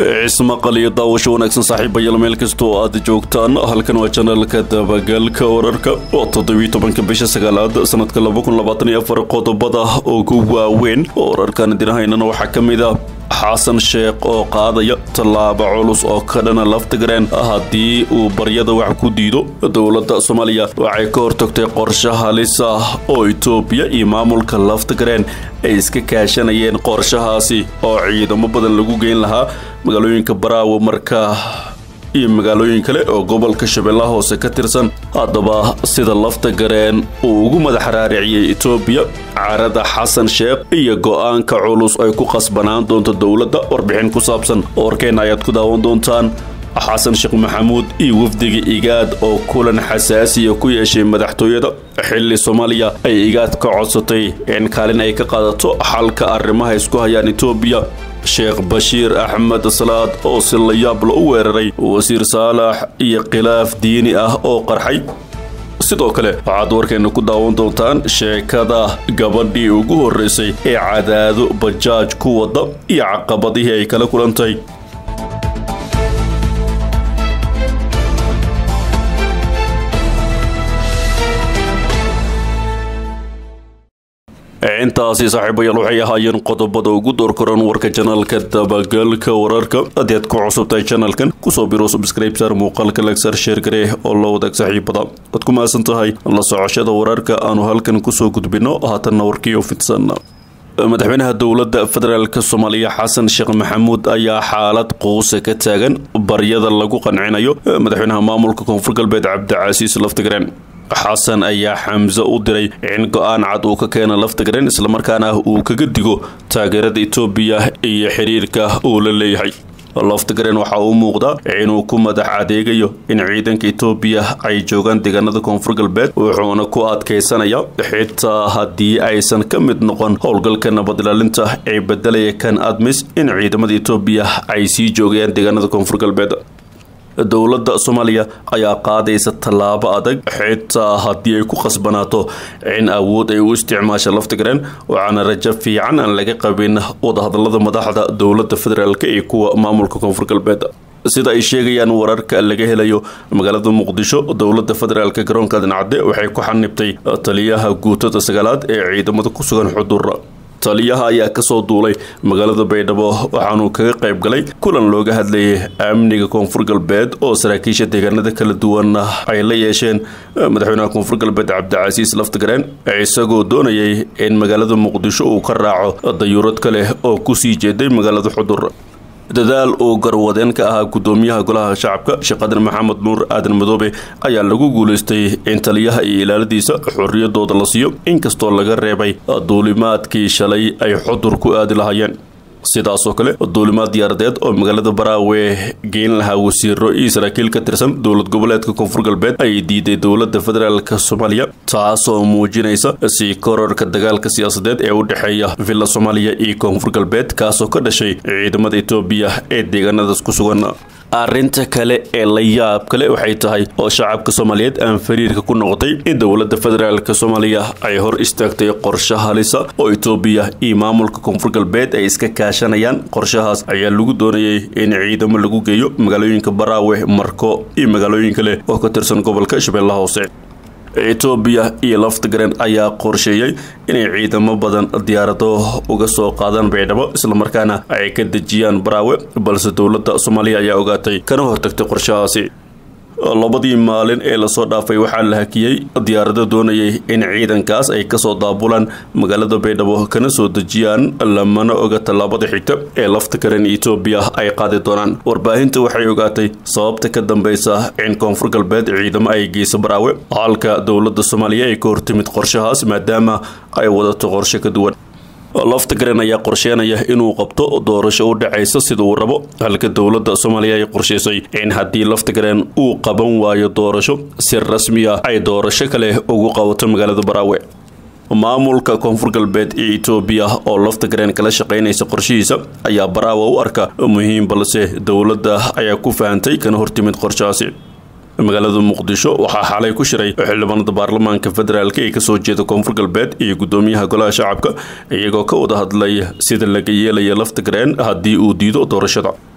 اسم قليل داوشو ونكسن صاحب يلميل كستو آد جوكتان هلكن وچنل كدبغل كوررك وتضوي طبعا كبيش سغالاد سنة كلابوكن لباطنية فرقو دبدا وقوة وين ورركان دينهاينا وحكم إذا حسن شيخ oo qaadaya talaabo culus oo ka dhana laftigreen hadii uu baryada wax ku diido dawladda Soomaaliya waxay ka hortagtay qorshe halis ah oo Itoobiya iyo maamulka laftigreen ay iska kaashanayeen qorshahaasi oo ciidamo badan lagu geyn lahaa magaalooyinka Baraawo markaa iyo magaalooyin kale oo gobolka Shabeellaha Hoose ka tirsan hadaba sida laftigreen uu ugu madax raariciyay Itoobiya carada Xasan Sheekh iyo go'aanka culus ay ku qasbanaan doonto dawladda warbixin ku saabsan warkeen ayaad ku daawan doontaan Xasan Sheekh Maxamuud iyo wafdiga IGAD oo kulan xasaasi ah ku yeeshay madaxtooyada xilli Soomaaliya ay IGAD ka codsatay in kaalin ay ka qaadato xalka arrimaha isku hayaan Itoobiya Sheikh Bashir Ahmed Salaad oo si la yaab leh u weeraray wasiir Saalax iyo khilaaf diini ah oo qarxay sidoo kale waxaad warkeena ku daawan doontaan sheekada gabadhii ugu horeysay ee cadaado bajaaj ku wada iyo caqabadihii ay kala kulantay intaasi saaxiibayaal waxay ahaayeen qodobada ugu door koran warka channelka dabagalka wararka adeed ku cusubtay channelkan ku soo biro subscribe sar muuqaalka like sar share garee oo la wadaag saaxiibada ad ku maasan tahay la socoshada wararka aanu halkan ku soo gudbino haatan warkii oo fidsan madaxweynaha dawladda federaalka Soomaaliya Xasan Sheekh Maxamuud ayaa xaalad qoys ka taagan baryada lagu qancinayo madaxweynaha maamulka Koonfur Galbeed Cabdicasiis Laftigreen حسن أيا حمزة أدري إن قان عدو كان لفتقرن إسلام كان هو كجديو تاجرد إثيوبيا يحريرك أول اللي هي لفتقرن وحاو مقدا إنه كم ده عاديجيو إن عيدن كإثيوبيا أي جوجان تجانا كونفرق البيت وحنا كوات كيسنا يا حتى هدي أيسن كم نقن هولجل كان بدل لنته أي بدل كان أدمس إن عيد مد إثيوبيا أي سي جوجان تجانا كونفرق البيت dawladda Soomaaliya ayaa qaadaysa talaabo adag xitaa hadii ay ku qasbanaato in awood ay u isticmaasho laftigreen waxaana rajo fiican aan laga qabin wadahadalada madaxda dawladda federaalka ee kuwa maamulka Koonfur Galbeed sida ay sheegayaan wararka laga helayo magaalada Muqdisho dawladda federaalka garoonka Dhinacde waxay ku xanibtay taliyaha guutada sagaalaad ee ciidamada ku sugan xuduurra taliyaha ayaa ka soo duulay magaalada Baydhabo waxaanu kaga qayb galay kulan looga hadlayay amniga Koonfur Galbeed oo saraakiisha deegaanada kala duwan ay la yeesheen madaxweynaha Koonfur Galbeed Cabdicasiis Laftigreen isagoo doonayay in magaalada Muqdisho uu ka raaco dayuurad kale oo ku sii jeeday magaalada Xudur dadaal oo garwadeen ka ahaa gudoomiyaha golaha shacabka Sheekh Maxamed Nuur Aadan Madoobe ayaa lagu guuleystay in taliyaha iyo ilaaladiisa xorriyadooda la siiyo inkastoo laga reebay duulimaadkii shalay ay Xudur ku aadi lahaayeen sidaas oo kale duulimaad diyaaradeed oo magaalada Baraawe geyn lahaa wasiiro iyo saraakiil ka tirsan dawlad goboleedka Koonfur Galbeed ay diiday dawladda federaalka Soomaaliya taasoo muujinaysa si kororka dagaalka siyaasadeed ee u dhaxeeya Villa Soomaaliya iyo Koonfur Galbeed kaasoo ka dhashay ciidamada Itoobiya ee deegaanadaas ku sugan arrinta kale ee la yaab kale waxay tahay oo shacabka Soomaaliyeed aan fariirka ku noqotay in dawladda federaalka Soomaaliya ay hor istaagtay qorshe halisa oo Itoobiya iyo maamulka Koonfur Galbeed ay iska kaashanayaan qorshahaas ayaa lagu doonayay in ciidamo lagu geeyo magaalooyinka Baraawe Marko iyo magaalooyin kale oo ka tirsan gobolka Shabeellaha Hoose Itoobiya iyo Laftigreen ayaa qorsheeyay inay ciidamo badan diyaarado uga soo qaadaan Baydhabo isla markaana ay ka dejiyaan Baraawe balse dawladda Soomaaliya ayaa ogaatay kana hortagtay qorshahaasi labadii maalin ee la soo dhaafay waxaa la hakiyay diyaarado doonayay in ciidankaas ay ka soo daabulaan magaalada Baydhabo kana soo dejiyaan lamana oga talaabada xigta ee Laftigreen Itoobiya ay qaadi doonaan warbaahinta waxay ogaatay sababta ka dambaysa in Koonfur Galbeed ciidamo ay geeyso Baraawe halka dawladda Soomaaliya ay ka hortimid qorshahaas maadaama ay wadato qorshe ka duwan Laftigreen ayaa qorsheynaya inuu qabto doorasho u dhacaysa sida uu rabo halka dawladda Soomaaliya ay qorsheysay in hadii Laftigreen uu qaban waayo doorasho si rasmi ah ay doorasho kale ugu qabato magaalada Baraawe maamulka Koonfur Galbeed ee Itoobiya oo Laftigreen kala shaqeynaysa qorshihiisa ayaa Baraawe u arka muhiim balse dawladda ayaa ku fahamtay kana hortimid qorshahaasi magaalada Muqdisho waxaa xalay ku shiray xildhibaanada baarlamaanka federaalka ee ka soo jeeda Koonfur Galbeed iyo gudoomiyaha golaha shacabka iyagoo ka wada hadlay sida laga yeelayo Laftigreen hadii uu diido doorashada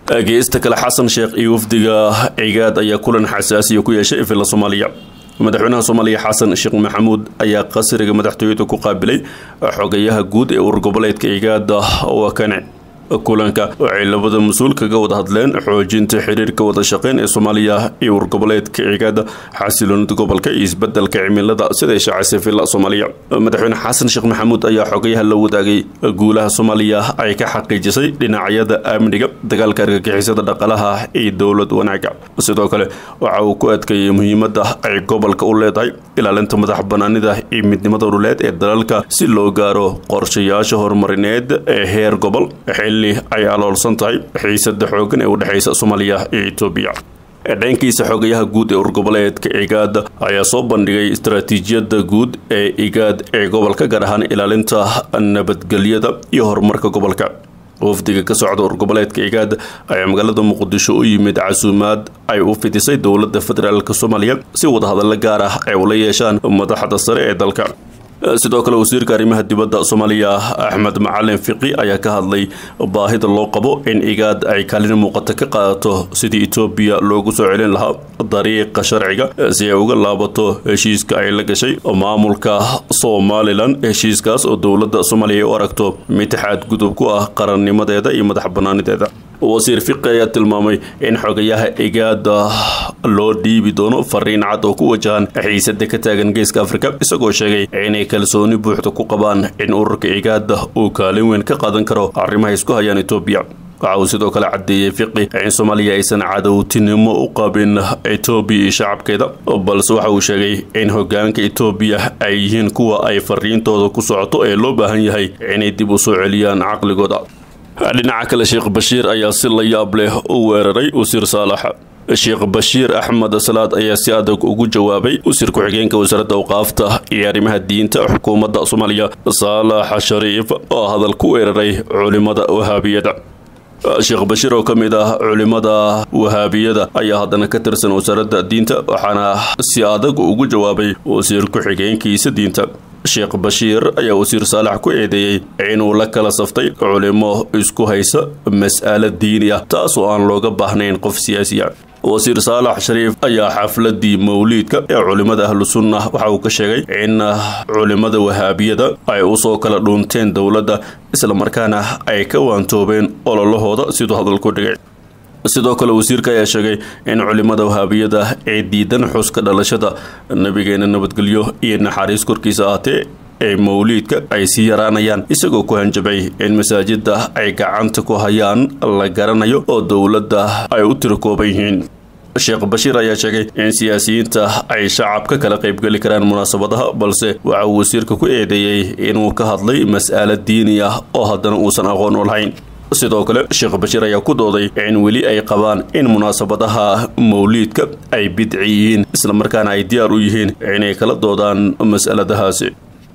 geesta kale xasan sheekh iyo wafdiga cigaad ayaa kulan xasaasi ku yeeshay villa Soomaaliya madaxweynaha Soomaaliya xasan sheekh maxamuud ayaa qasriga madaxtooyada ku qaabilay xogayaha guud ee urur goboleedka cigaad oo kan kulanka waxay labada mas'uul kaga wada hadleen xoojinta xiriirka wada shaqeyn ee Soomaaliya iyo urur goboleedka cigaad xasiloonida gobolka iyo isbeddelka cimilada sida shacabka villa Soomaaliya madaxweyne xasan sheekh maxamuud ayaa xogayaha la wadaagay guulaha Soomaaliya ay ka xaqiijisay dhinacyada amniga dagaalka argagixisada dhaqaalaha iyo dawlad wanaaga sidoo kale waxa uu ku adkeeyay muhiimadda ay gobolka u leedahay ilaalinta madaxbannaanida iyo midnimada dhuleed ee dalalka si loo gaaro qorshayaasha horumarineed ee heer gobol ay aloolsan tahay xiisada xoogan ee u dhaxaysa Soomaaliya iyo Itoobiya dhankiisa xogayaha guud ee urur goboleedka cigaad ayaa soo bandhigay istaraatiijiyadda guud ee cigaad ee gobolka gaar ahaan ilaalinta nabadgelyada iyo horumarka gobolka wafdiga ka socda urur goboleedka cigaad ayaa magaalada Muqdisho u yimid casuumaad ay u fidisay dawladda federaalka Soomaaliya si wada hadal gaar ah ay ula yeeshaan madaxda sare ee dalka sidoo kale wasiirka arrimaha dibadda Soomaaliya Axmed Macalin Fiqi ayaa ka hadlay baahida loo qabo in cigaad ay kaalin muuqata ka qaadato sidii Itoobiya loogu soo celin lahaa dariiqa sharciga si ay uga laabato heshiiska ay la gashay maamulka Somaliland heshiiskaas oo dawladda Soomaaliya u aragto mid xadgudub ku ah qarannimadeeda iyo madaxbannaanideeda wasiir Fiqi ayaa tilmaamay in xogayaha cigaad loo dhiibi doono fariin cad oo ku wajahan xiisada ka taagan geeska Afrika isagoo sheegay inay kalsooni buuxda ku qabaan in ururka cigaad uu kaalin weyn ka qaadan karo arrimaha isku hayaan Itoobiya waxa uu sidoo kale cadeeyay Fiqi in Soomaaliya aysan cadawtinimo u qabin Itoobiya iyo shacabkeeda balse waxa uu sheegay in hoggaanka Itoobiya ay yihiin kuwa ay fariintooda ku socoto ee loo baahan yahay inay dib u soo celiyaan caqligooda dhinaca kale Sheekh Bashiir ayaa si la yaab leh u weeraray wasiir Saalax Sheekh Bashiir Ahmed Salaad ayaa si adag ugu jawaabay wasiir ku-xigeenka wasaaradda awqaafta iyo arrimaha diinta xukuumadda Soomaaliya Saalax Shariif oo hadal ku weeraray culimada wahabiyada Sheekh Bashiir oo kamid ah culimada wahabiyada ayaa haddana ka tirsan wasaaradda diinta waxaana si adag ugu jawaabay wasiir ku-xigeenkiisa diinta Sheekh Bashiir ayaa wasiir Saalax ku eedeeyay inuu la kala saftay culimo isku haysa mas'alad diini ah taas oo aan looga baahnayn qof siyaasi ah wasiir Saalax Shariif ayaa xafladii mawliidka ee culimada ahlu sunnah waxa uu ka sheegay in culimada wahabiyada ay u soo kala dhuunteen dawladda isla markaana ay ka waantoobeen ololahooda sidoo hadalku dhigay sidoo kale wasiirka ayaa sheegay in culimada wahabiyada ay diidan xuska dhalashada nabigeena nabadgelyo iyo naxariis korkiisa ahaatee ee mawliidka ay sii yaraanayaan isagoo ku hanjabay in masaajida ay gacanta ku hayaan la garanayo oo dawladda ay u tirkooban yihiin Sheekh Bashiir ayaa sheegay in siyaasiyiinta ay shacabka kala qaybgali karaan munaasabadaha balse waxa uu wasiirka ku eedeeyay inuu ka hadlay mas'alad diini ah oo haddana uusan aqoon u lahayn sidoo kale Sheekh Bashiir ayaa ku dooday in weli ay qabaan in munaasabadaha mawliidka ay bidci yihiin isla markaana ay diyaar u yihiin inay kala doodaan mas'aladahaasi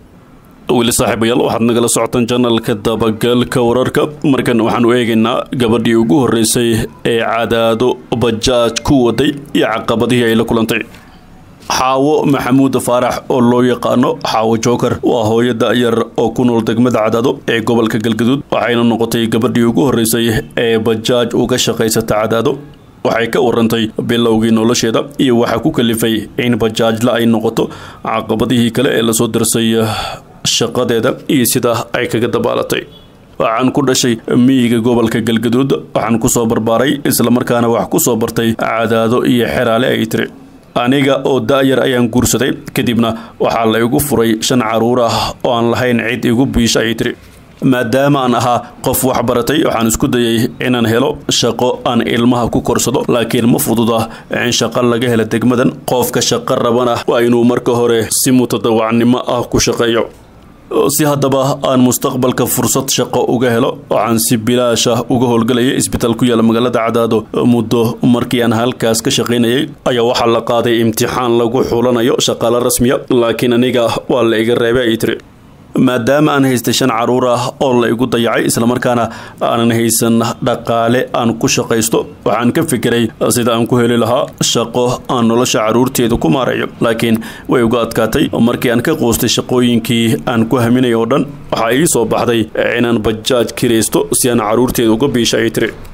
weli saaxiibayaal waxaad nagala socotaan channelka dabagalka wararka markan waxaan u eegaynaa gabadhii ugu horeysay ee cadaado bajaaj ku waday iyo caqabadihii ay la kulantay xaawo maxamuud faarax oo loo yaqaano xaawo joker waa hooyo da'yar oo ku nool degmada cadaado ee gobolka galgaduud waxayna noqotay gabadhii ugu horeysay ee bajaaj uga shaqaysata cadaado waxay ka warantay bilowgii nolosheeda iyo waxa ku kalifay in bajaajla ay noqoto caqabadihii kale ee la soo dirsay shaqadeeda iyo sida ay kaga dabaalatay waxaan ku dhashay miyiga gobolka galgaduud waxaan ku soo barbaaray isla markaana wax ku soo bartay cadaado iyo xeraale ay tiri aniga oo da'yar ayaan guursaday kadibna waxaa la igu furay 5 caruur ah oo aan lahayn cid igu biisha ay tiri maadaama aan ahaa qof wax baratay waxaan isku dayay inaan helo shaqo aan ilmaha ku korsado laakiin ma fududa in shaqo laga helo degmadan qofka shaqo rabana waa inuu marka hore si mutadawacnimo ah ku shaqeeyo si haddaba aan mustaqbalka fursad shaqo uga helo waxaan si bilaash ah uga howlgalayay isbitaal ku yaala magaalada Cadaado muddo markii aan halkaas ka shaqeynayay ayaa waxaa la qaaday imtixaan lagu xulanayo shaqaale rasmi ah laakiin aniga waa la iga reebay ay tiri maadaama aan haystay 5 caruur ah oo la igu dayacay isla markaana aanan haysan dhaqaale aan ku shaqaysto waxaan ka fikiray sida aan ku heli lahaa shaqo aan nolosha caruurteedu ku maareeyo laakiin way uga adkaatay markii aan ka qoostay shaqooyinkii aan ku haminay oo dhan waxa ii soo baxday inaan bajaaj kireysto si aan caruurteedu uga biishay tiri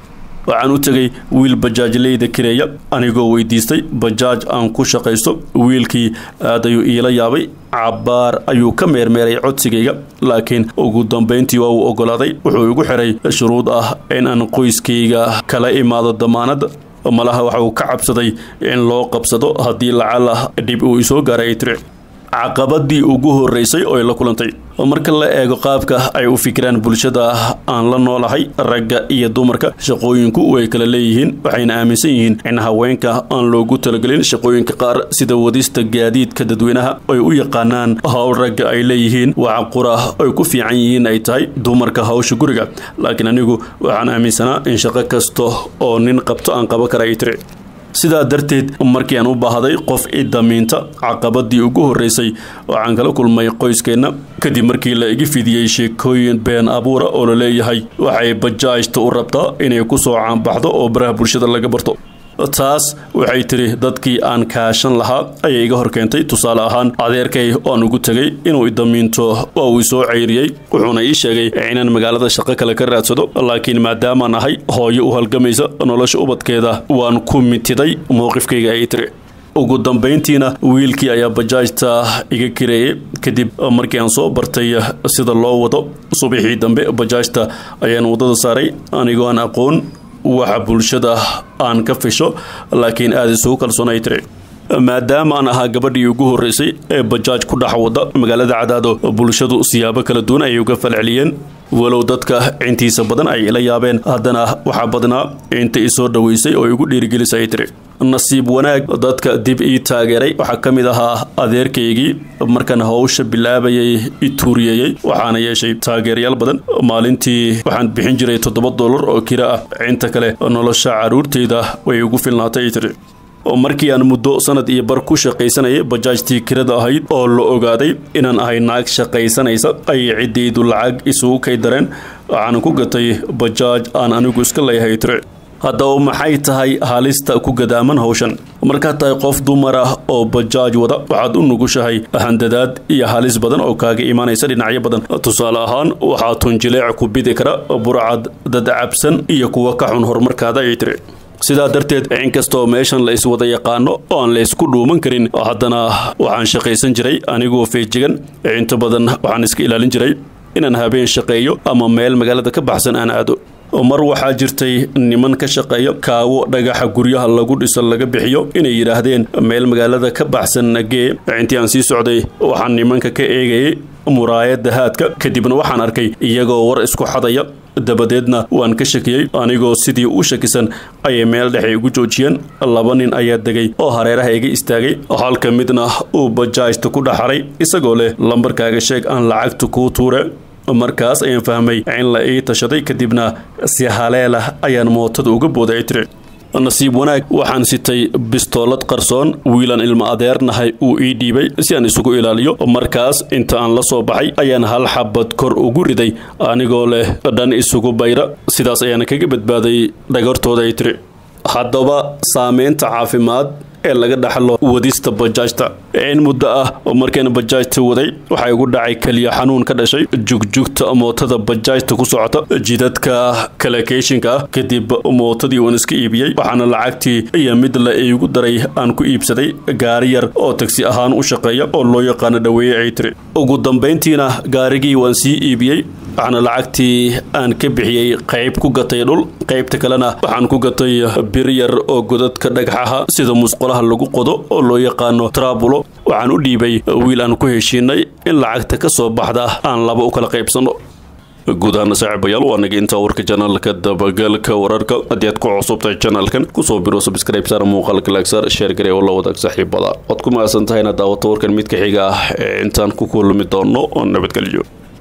waxaan u tagay wiil bajaajleyda kireeya anigoo weydiistay bajaaj aan ku shaqaysto wiilkii aad ayuu iila yaabay cabaar ayuu ka meermeeray codsigayga laakiin ugu dambeyntii waa uu ogolaaday wuxuu igu xiray shuruud ah in aan qoyskayga kala imaado damaanad malaha waxa uu ka cabsaday in loo qabsado haddii lacala dib uu isoo gaaray tiri caqabadii ugu horeysay oo la kulantay marka la eego qaabka ay u fikiraan bulshada aan la noolahay ragga iyo dumarka shaqooyinku way kala leeyihiin waxayna aaminsan yihiin in haweenka aan loogu talagelin shaqooyinka qaar sida wadista gaadiidka dadweynaha ay u yaqaanaan hawl ragga ay leeyihiin waxa qura ay ku fiican yihiin ay tahay dumarka hawsha guriga laakiin anigu waxaan aaminsanaa in shaqo kasto oo nin qabto aan qaban karay tiri sidaa darteed markii aan u baahday qof idamiinta caqabadii ugu horeysay waxaan kala kulmay qoyskeena kadib markii la iga fidiyay sheekooyin been abuura oo la leeyahay waxay bajaajta u rabtaa inay ku soo caanbaxdo oo baraha bulshada laga barto taas waxay tiri dadkii aan kaashan lahaa ayay iga horkeentay tusaale ahaan adeerkay aan ugu tagay inuu idamiinto oo uu soo ceyriyay wuxuuna ii sheegay inaan magaalada shaqo kale ka raadsado laakiin maadaama aan ahay hooyo u halgamaysa nolosha ubadkeeda waan ku mitiday mowqifkayga ay tiri ugu dambeyntiina wiilkii ayaa bajaajta iga kireeyay kadib markii aan soo bartay sida loo wado subaxii dambe bajaajta ayaan wadada saaray anigoo aan aqoon waxa bulshada aan ka fisho laakiin aad isugu kalsoonay tiri maadaama aan ahaa gabadhii ugu horeysay ee bajaaj ku dhex wada magaalada Cadaado bulshadu siyaabo kala duwan ay uga falceliyeen walow dadka intiisa badan ay ila yaabeen haddana waxa badnaa inta isoo dhaweysay oo igu dhiirigelisay tiri nasiib wanaag dadka dib ii taageeray waxa kamid ahaa adeerkaygii markaan hawsha bilaabayay ituuriyay waxaana yeeshay taageerayaal badan maalintii waxaan bixin jiray $7 oo kira ah inta kale nolosha caruurteyda way ugu filnaatay tiri markii aan muddo sanad iyo bar ku shaqaysanayay bajaajtii kirada ahayd oo la ogaaday inaan ahay naag shaqaysanaysa ay ciideydu lacag isugu kay dareen waxaan ku gatay bajaaj aan anigu iska leeyahay tiri haddaba maxay tahay halista ku gadaaman hawshan marka tahay qof dumar ah oo bajaaj wada waxaad u nugushahay handadaad iyo halis badan oo kaaga imaanaysa dhinacyo badan tusaale ahaan waxaa tunjileec ku bidi kara burcad dad cabsan iyo kuwa ka xun horumarkaada ay tiri sidaa darteed inkastoo meeshan la iswada yaqaano oo aan la isku dhuuman karin haddana waxaan shaqaysan jiray anigoo feejigan inta badan waxaan iska ilaalin jiray inaan habeen shaqeeyo ama meel magaalada ka baxsan aan aado mar waxaa jirtay niman ka shaqeeya kaawo dhagaxa guryaha lagu dhiso laga bixiyo inay yiraahdeen meel magaalada ka baxsan nagee intii aan sii socday waxaan nimanka ka eegayay muraayada haadka kadibna waxaan arkay iyagoo war isku xadaya dabadeedna waan ka shakiyay anigoo sidii u shakisan ayay meel dhexe igu joojiyeen 2 nin ayaa degay oo hareeraha iga istaagay halka midna uu bajaajta ku dhaxaray isagoo leh lambarkaaga sheeg aan lacagta ku tuure markaas ayaan fahmay in la ii tashaday kadibna si haleela ayaan mootada uga booday tiri nasiib wanaag waxaan sitay bistoolad qarsoon wiilan ilma adeernahay uu ii dhiibay si aan isugu ilaaliyo markaas inta aan la soo baxay ayaan hal xabad kor ugu riday anigoo leh dhan isugu bayra sidaas ayaan kaga badbaaday dhagartooda ay tiri haddaba saameynta caafimaad ee laga dhaxlo wadista bajaajta in muddo ah oo markaan bajaajta waday waxa igu dhacay kaliya xanuun ka dhashay jugjugta mootada bajaajta ku socota jidadka kalakeeshinka kadib mootadii waan iska iibiyay waxaana lacagtii iyo mid la iigu daray aan ku iibsaday gaari yar oo taxi ahaan u shaqeeya oo loo yaqaan dhaweeye ay tiri ugu dambeyntiina gaarigii waan sii iibiyay waxaana lacagtii aan ka bixiyay qayb ku gatay dhul qaybta kalena waxaan ku gatay bir yar oo godadka dhagaxaha sida musqulaha lagu qodo oo loo yaqaano trabulo waxaan u dhiibay wiil aan ku heshiinay in lacagta ka soo baxda aan laba u kala qaybsano gudaha saaxiibayaal waa naga inta warka channelka dabagalka wararka haddii aad ku cusubtahay channelkan kusoo biro subscribe saar muuqaalka like saar share garee oo la wadaag saaxiibada waad ku mahadsantahay inaad daawato warkan mid ka xiga intaan ku kulmi doono oo nabadgelyo